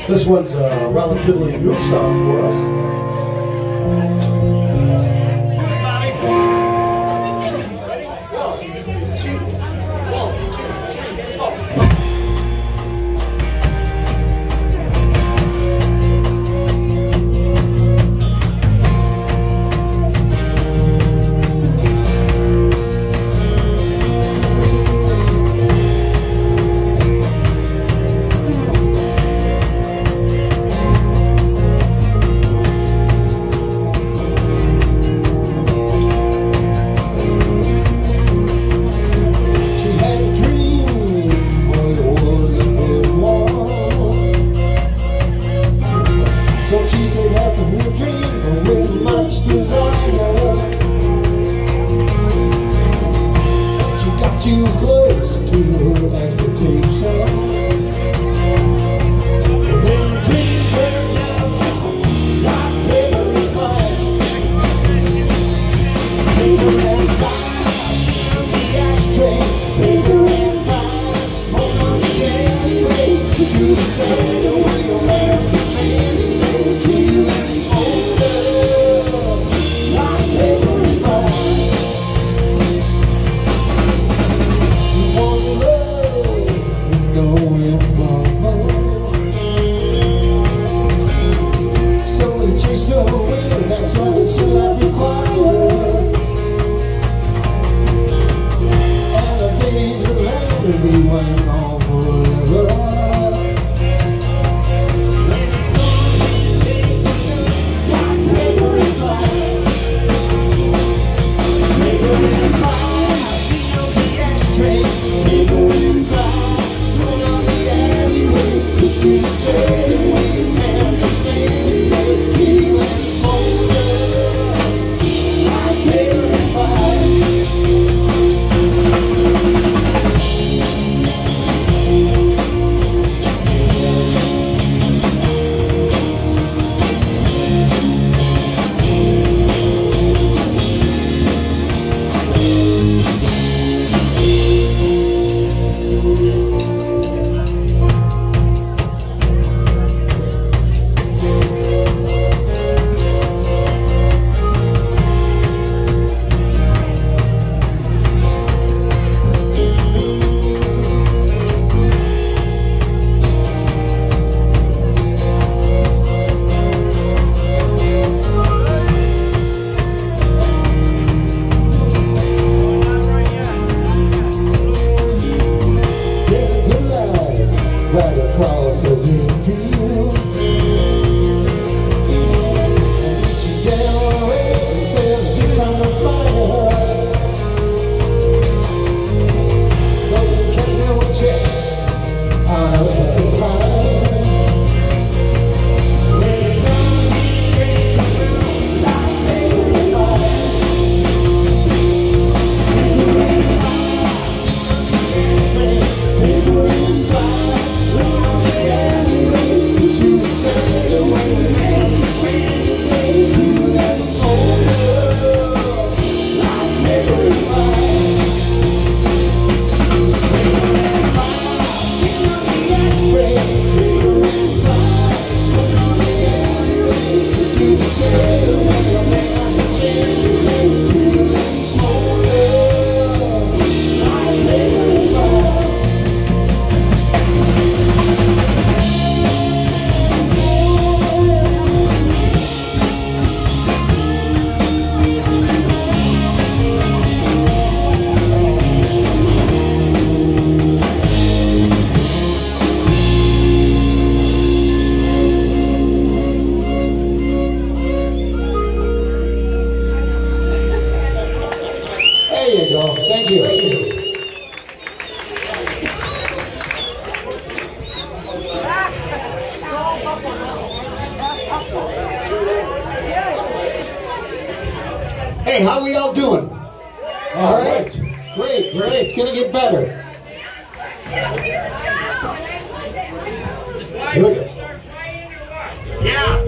This one's a relatively new song for us. Too close to her expectation. When the dream burned down, like paper and fire, paper and fire, smoke on the ashtray, paper and fire, smoke on the alleyway. To the same the way America's train sails to you and it's older, like paper and fire. That's what this love requires. And the days of life we went on forever. Like paper and fire, paper and fire, see on the ashtray, paper and fire, smoke on the alleyway. You should say the way you have to say is that you and the soul. Right across the green field, and each generation sails deep on the fire. No one can do a check on a time. When it comes, it comes like paper and fire. Paper and fire, paper and fire. There you go. Thank you. Hey, how we all doing? All right. Great, great. It's gonna get better. Here we go. Yeah.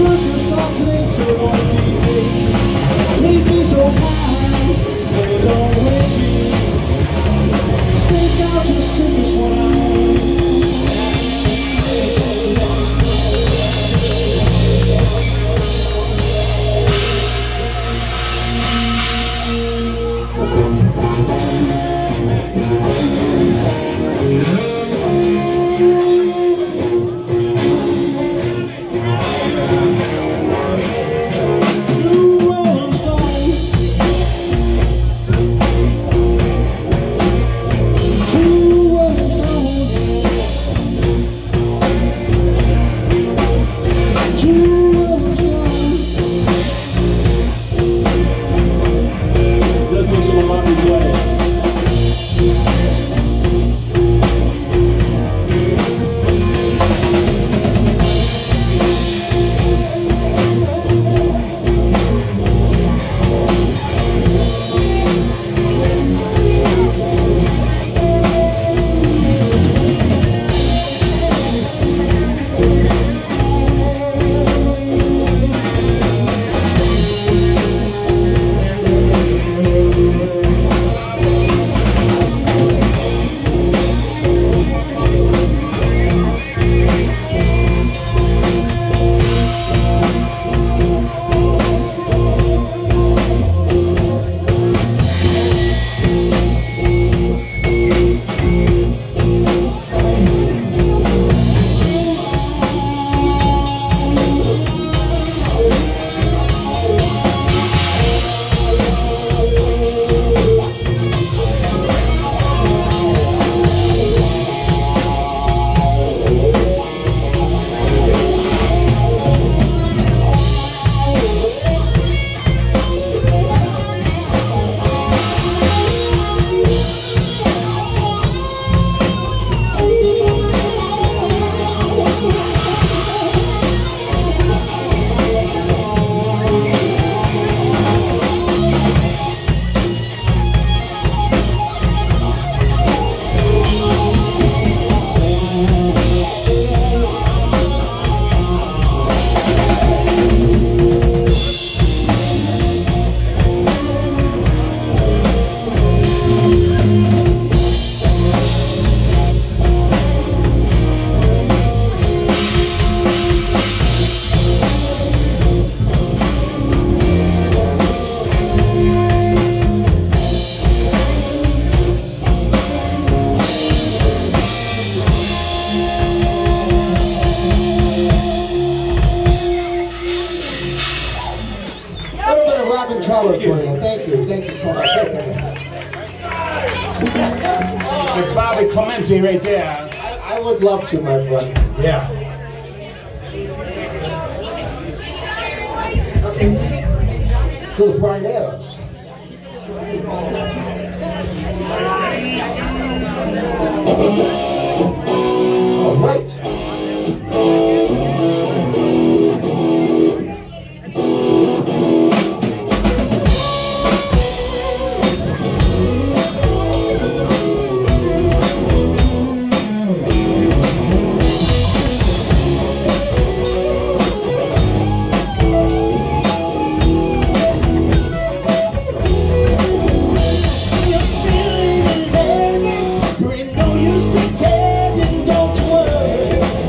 Thank you so much. With Bobby Clemente right there. I would love to, my friend. Yeah. To the Primatos. All right. Pretending, don't worry.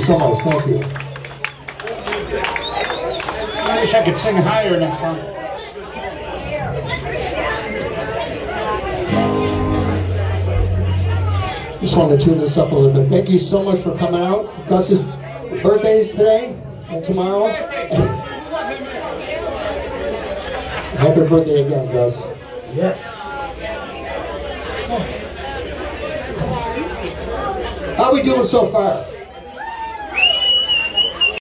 so much. Thank you. I wish I could sing higher next song. Just wanted to tune this up a little bit. Thank you so much for coming out. Gus's birthday is today and tomorrow. Happy birthday again, Gus. Yes. How are we doing so far?